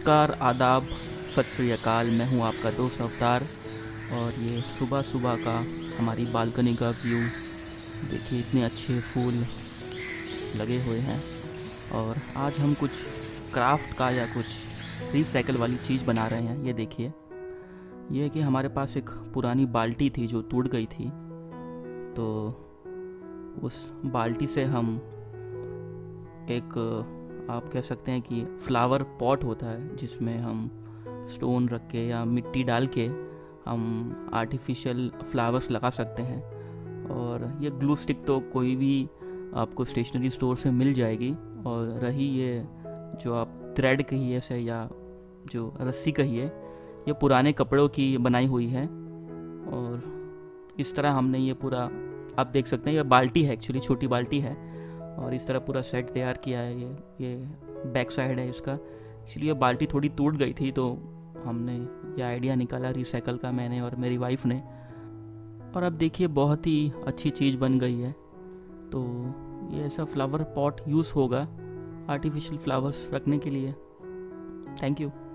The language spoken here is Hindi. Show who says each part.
Speaker 1: नमस्कार, आदाब, सत श्री अकाल। मैं हूं आपका दोस्त अवतार और ये सुबह सुबह का हमारी बालकनी का व्यू देखिए। इतने अच्छे फूल लगे हुए हैं और आज हम कुछ क्राफ्ट का या कुछ रिसाइकल वाली चीज़ बना रहे हैं। ये देखिए, ये है कि हमारे पास एक पुरानी बाल्टी थी जो टूट गई थी, तो उस बाल्टी से हम एक आप कह सकते हैं कि फ्लावर पॉट होता है जिसमें हम स्टोन रख के या मिट्टी डाल के हम आर्टिफिशियल फ्लावर्स लगा सकते हैं। और ये ग्लू स्टिक तो कोई भी आपको स्टेशनरी स्टोर से मिल जाएगी। और रही ये जो आप थ्रेड कहिए से या जो रस्सी कहिए, ये पुराने कपड़ों की बनाई हुई है। और इस तरह हमने ये पूरा, आप देख सकते हैं ये बाल्टी है, एक्चुअली छोटी बाल्टी है और इस तरह पूरा सेट तैयार किया है। ये बैक साइड है इसका। एक्चुअली ये बाल्टी थोड़ी टूट गई थी तो हमने ये आइडिया निकाला रिसाइकल का, मैंने और मेरी वाइफ ने। और अब देखिए बहुत ही अच्छी चीज़ बन गई है। तो ये ऐसा फ्लावर पॉट यूज़ होगा आर्टिफिशियल फ्लावर्स रखने के लिए। Thank you.